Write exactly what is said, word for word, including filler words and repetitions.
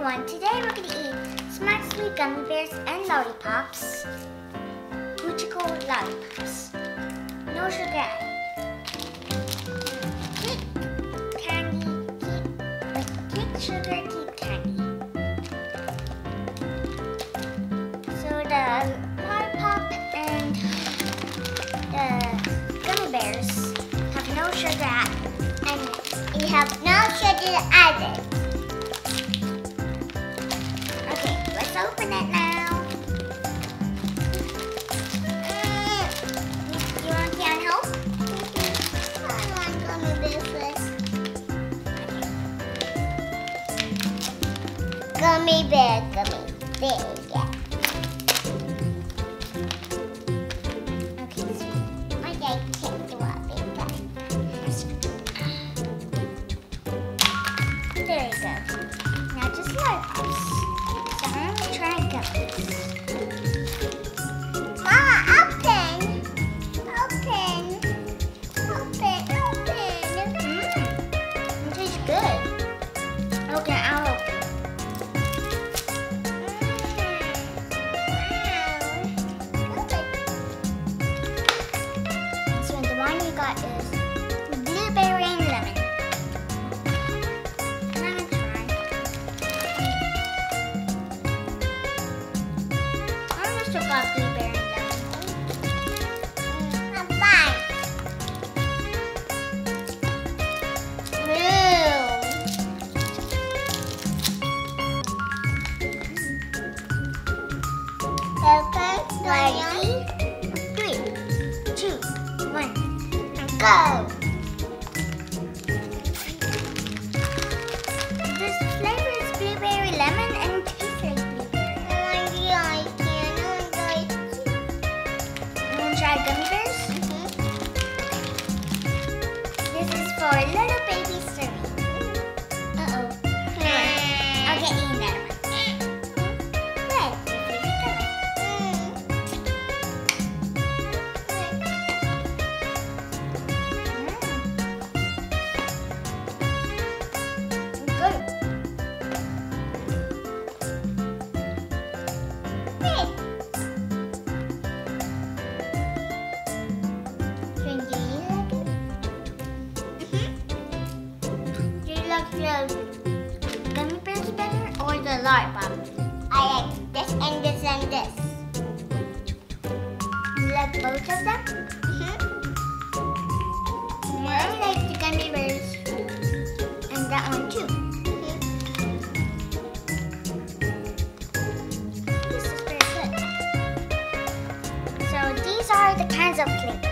everyone, today we're going to eat Smart Sweet Gummy Bears and Lollipops. Poochico Lollipops. No sugar added. Keep candy, keep, keep sugar, keep candy. So the Lollipop and the Gummy Bears have no sugar added. And we have no sugar added. Let's open it now. Mm. You want Kean help? Mm-hmm. I want gummy bears first. Gummy bear, gummy bear, yeah. Okay, so my dad can't do a big guy. There you go. Now just lollipops. Try gummies. Mama, open! Open! Open! Open! Mmm! It tastes good. Okay, I'll open. Mmm! Wow! So the one you got is blueberry and lemon. Still got blueberry and lemon. Mm, I'm fine. Okay, ready? Three, two, one, go! This flavor is blueberry lemon and tastes like try gummy bears? Mm-hmm. This is for little baby Serene. Uh-oh. Mm. I'll get you another one. Red, your favorite color. Mm. Good. Red. The gummy bears better or the lollipop? I like this and this and this. You like both of them? Mm-hmm. I like the gummy bears and that one too. Mm-hmm. This is very good. So these are the kinds of flavors.